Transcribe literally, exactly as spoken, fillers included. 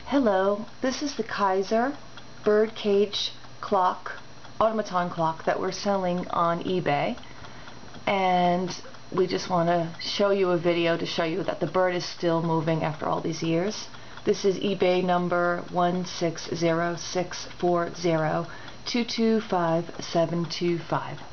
Hello, this is the Kaiser bird cage clock, automaton clock that we're selling on eBay, and we just want to show you a video to show you that the bird is still moving after all these years. This is eBay number one six zero six four zero two two five seven two five.